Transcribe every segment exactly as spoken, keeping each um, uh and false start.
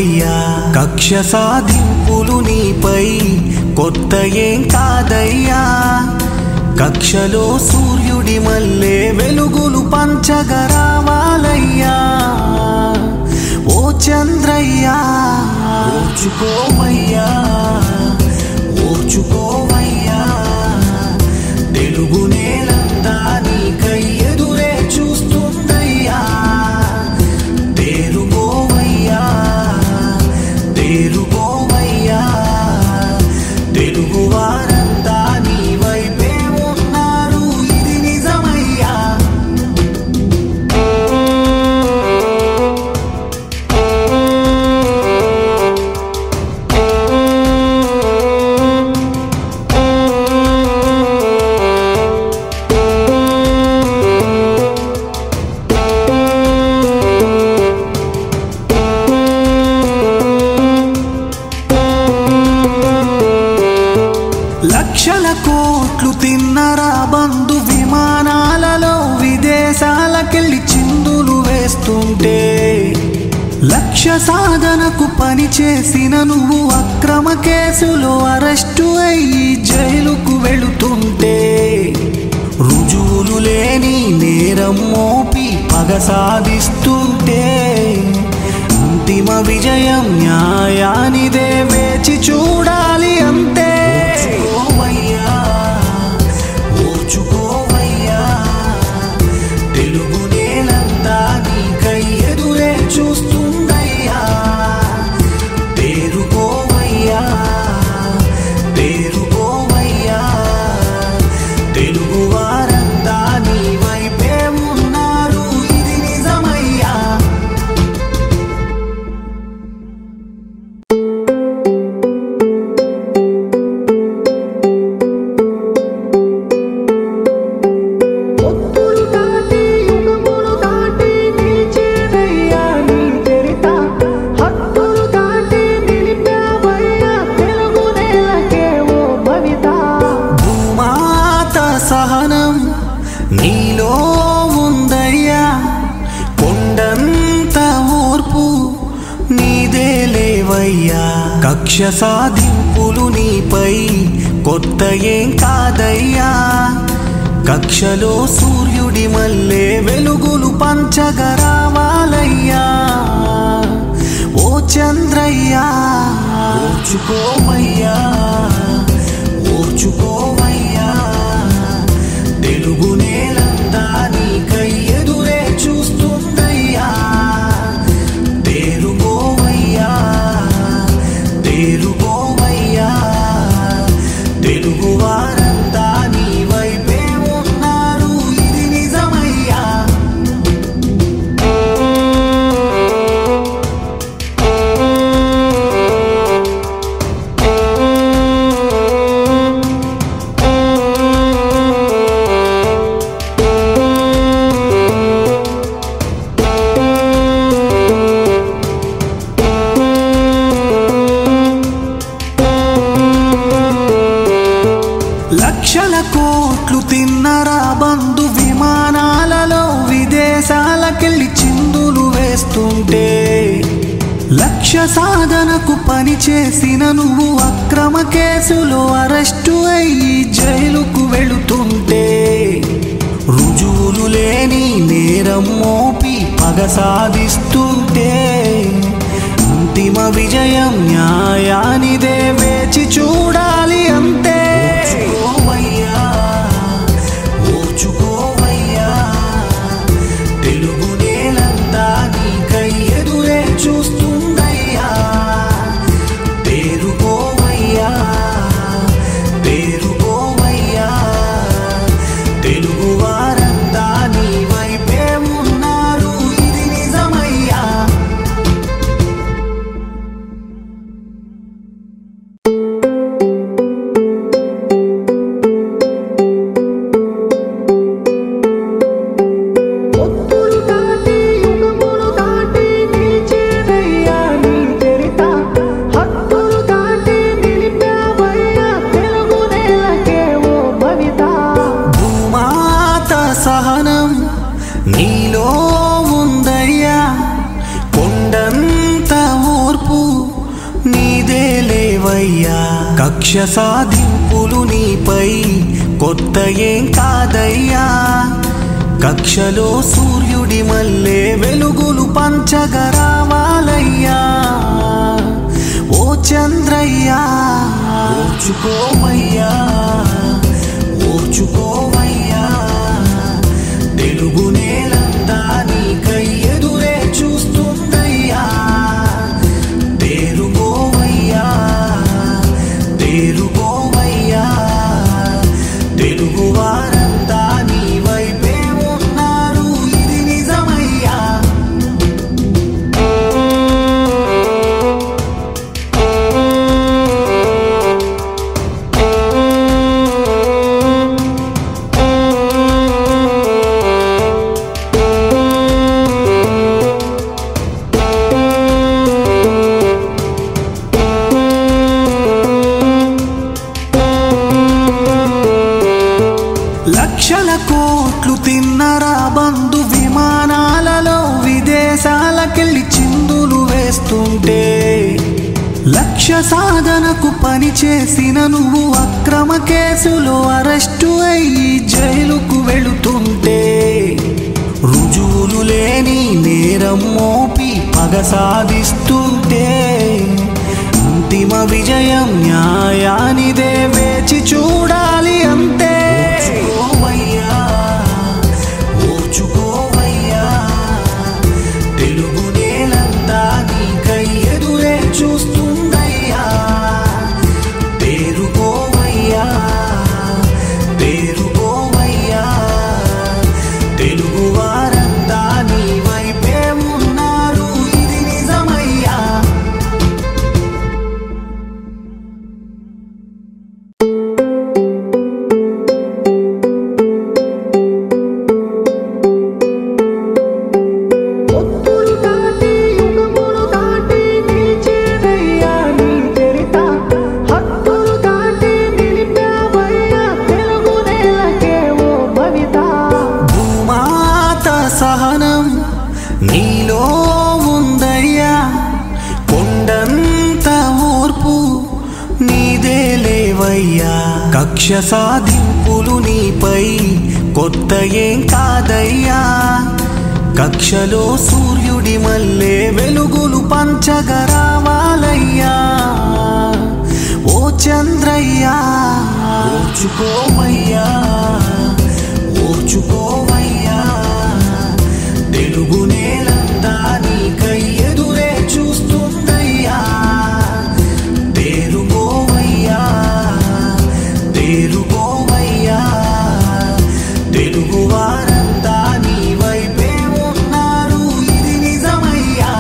చూసుకోవయ్యా కక్ష సాధింపులు నీపై కొత్త ఏం కాదయ్యా కక్షలో సూర్యుడి మల్లె వెలుగులు పంచగరావాలయ్యా ఓ చంద్రయ్యా ఓర్చుకోవయ్యా ఓర్చుకోవయ్యా తెలుగు నేలంతా నీకై ఎదురే చూస్తుందయ్యా తేరుకోవయ్యా తేరుకోవయ్యా తెలుగు వారంతా నీ వైపే ఉన్నారు ఇది నిజమయ్యా లక్షల కోట్లు తిన్నరా బంధు విమానాలలో విదేశాలకెళ్ళి చిందులు వేస్తుంటే లక్ష్య సాధనకు పని చేసిన నువ్వు అక్రమ కేసులో అరెస్టు అయ్యి జైలుకు వెళుతుంటే రుజువులు లేని నేరం మోపి పగ సాధిస్తుంటే అంతిమ విజయం న్యాయానిదే వేచి చూడాలి అంతే ఓర్చుకోవయ్యా తెలుగు నేలంతా నీకై ఎదురే చూస్తుందయ్యా తేరుకోవయ్యా తేరుకోవయ్యా తెలుగు వారంతా నీ వైపే ఉన్నారు ఇది నిజమయ్యా నీలో ఉందయ్యా కొండంత ఓర్పు నీదే లేవయ్యా కక్ష సాధింపులు నీపై కొత్త ఏం కాదయ్యా కక్షలో సూర్యుడి మల్లె వెలుగులు పంచగరావాలయ్యా ఓ చంద్రయ్యా ఓర్చుకోవయ్యా ఓర్చుకోవయ్యా తెలుగు నేలంతా నీకై ఎదురే చూస్తుందయ్యా తేరుకోవయ్యా తేరుకోవయ్యా తెలుగు వారంతా నీ వైపే ఉన్నారు ఇది నిజమయ్యా లక్షల కోట్లు తిన్నరా బంధు విమానాలలో విదేశాలకెళ్ళి చిందులు వేస్తుంటే లక్ష్య సాధనకు పని చేసిన నువ్వు అక్రమ కేసులో అరెస్టు అయ్యి జైలుకు వెళుతుంటే రుజువులు లేని నేరం మోపి పగ సాధిస్తుంటే అంతిమ విజయం న్యాయానిదే వేచి చూడాలి అంతే ఓర్చుకోవయ్యా తెలుగు నేలంతా నీకై ఎదురే చూస్తుందయ్యా తేరుకోవయ్యా తేరుకోవయ్యా తెలుగు వారంతా నీ వైపే ఉన్నారు ఇది నిజమయ్యా తెలుసుకోవయ్యా కక్ష సాధింపులు నీపై కొత్త ఏం కాదయ్యా కక్షలో సూర్యుడి మల్లె వెలుగులు పంచగరావాలయ్యా ఓ చంద్రయ్యా ఓర్చుకోవయ్యా ఓర్చుకోవయ్యా తెలుగు నేలంతా నీకై ఎదురే చూస్తుందయ్యా తేరుకోవయ్యా తేరుకోవయ్యా తెలుగు వారంతా నీ వైపే ఉన్నారు ఇది నిజమయ్యా లక్షల కోట్లు తిన్నరా బంధు విమానాలలో విదేశాలకెళ్ళి చిందులు వేస్తుంటే లక్ష్య సాధనకు పని చేసిన నువ్వు అక్రమ కేసులో అరెస్టు అయ్యి జైలుకు వెళుతుంటే రుజువులు లేని నేరం మోపి పగ సాధిస్తుంటే అంతిమ విజయం న్యాయానిదే వేచి చూడాలి అంతే ఓర్చుకోవయ్యా తెలుగు నేలంతా నీకై ఎదురే చూస్తుందయ్యా తేరుకోవయ్యా తేరుకోవయ్యా తెలుగు వారంతా నీ వైపే ఉన్నారు ఇది నిజమయ్యా సహనం నీలో ఉందయ్యా కొండంత ఓర్పు నీదే లేవయ్యా కక్ష సాధింపులు నీపై కొత్త ఏం కాదయ్యా కక్షలో సూర్యుడి మల్లె వెలుగులు పంచగరావాలయ్యా ఓ చంద్రయ్యా ఓర్చుకోవయ్యా ఓర్చుకోవయ్యా తెలుగు నేలంతా నీకై ఎదురే చూస్తుందయ్యా తేరుకోవయ్యా తేరుకోవయ్యా తెలుగు వారంతా నీ వైపే ఉన్నారు ఇది నిజమయ్యా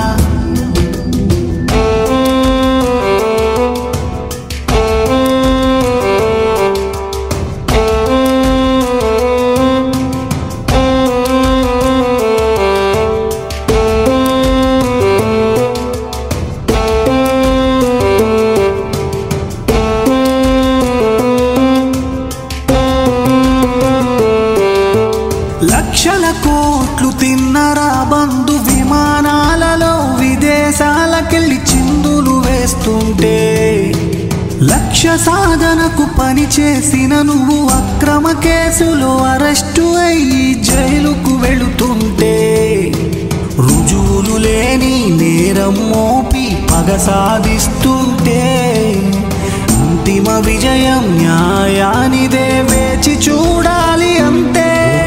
లక్షల కోట్లు తిన్నరా బంధు విమానాలలో విదేశాలకెళ్ళి చిందులు వేస్తుంటే లక్ష్య సాధనకు పని చేసిన నువ్వు అక్రమ కేసులో అరెస్టు అయ్యి జైలుకు వెళుతుంటే రుజువులు లేని నేరం మోపి పగ సాధిస్తుంటే అంతిమ విజయం న్యాయానిదే వేచి చూడాలి అంతే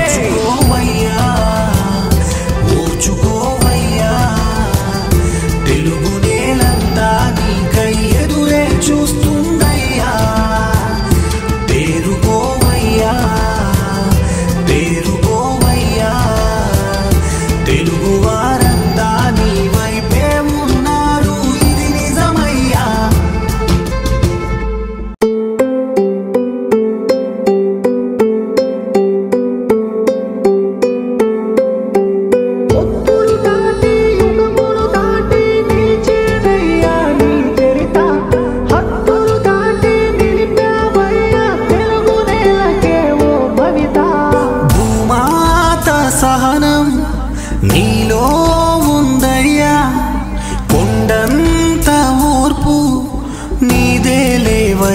ఓర్చుకోవయ్యా తెలుగు నేలంతా నీకై ఎదురే చూస్తుందయ్యా తేరుకోవయ్యా తేరుకోవయ్యా తెలుగు వారంతా నీ వైపే ఉన్నారు ఇది నిజమయ్యా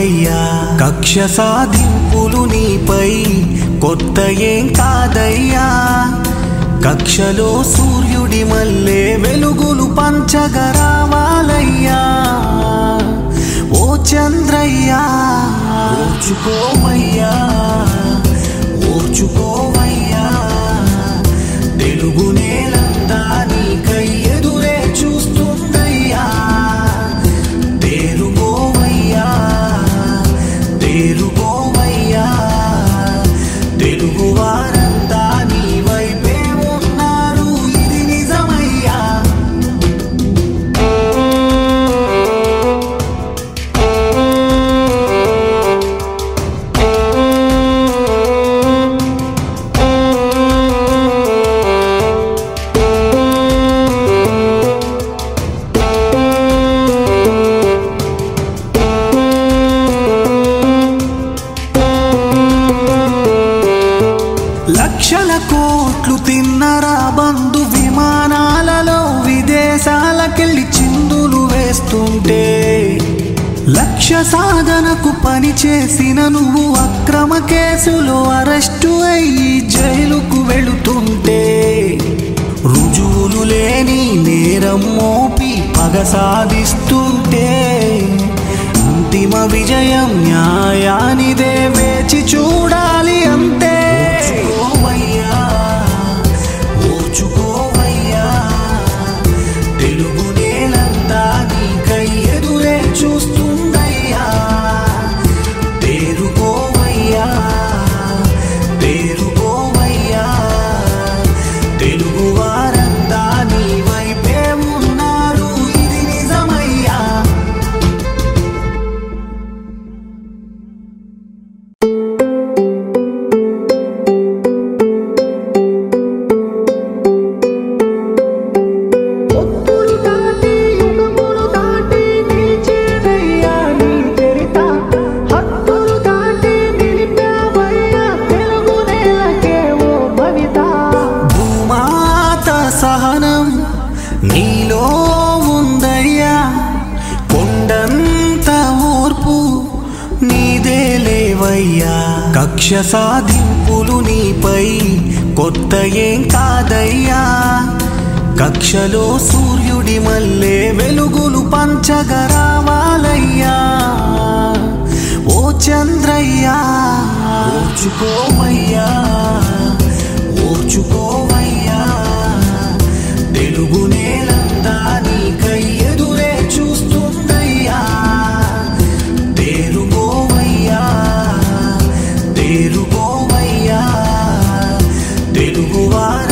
తేలుగువారంతానివయ్యా కక్ష సాధింపులు నీపై కొత్త ఏం కాదయ్యా కక్షలో సూర్యుడి మల్లె వెలుగులు పంచగరావాలయ్యా ఓ చంద్రయ్యా ఓర్చుకోవయ్యా ఓర్చుకోవయ్యా తెలుగు నేలంతా నీకై ఎదురే చూస్తుందయ్యా తేరుకోవయ్యా తేరుకోవయ్యా తెలుగు వారంతా నీ వైపే ఉన్నారు ఇది నిజమయ్యా లక్షల కోట్లు తిన్నరా బంధు విమానాలలో విదేశాలకెళ్ళి చిందులు వేస్తుంటే లక్ష్య సాధనకు పని చేసిన నువ్వు అక్రమ కేసులో అరెస్టు అయ్యి జైలుకు వెళుతుంటే రుజువులు లేని నేరం మోపి పగ సాధిస్తుంటే అంతిమ విజయం న్యాయానిదే వేచి చూడాలి అంతే ఓర్చుకోవయ్యా తెలుగు నేలంతా నీకై ఎదురే చూస్తుందయ్యా తేరుకోవయ్యా తేరుకోవయ్యా తెలుగు వారంతా నీ వైపే ఉన్నారు ఇది నిజమయ్యా సహనం నీలో ఉందయ్యా కొండంత ఓర్పు నీదే లేవయ్యా కక్ష సాధింపులు నీపై కొత్త ఏం కాదయ్యా కక్షలో సూర్యుడి మల్లె వెలుగులు పంచగరావాలయ్యా ఓ చంద్రయ్యా ఓర్చుకోవయ్యా ఓర్చుకోవయ్యా తెలుగు నేలంతా నీకై ఎదురే చూస్తుందయ్యా తేరుకోవయ్యా తేరుకోవయ్యా తెలుగు వారు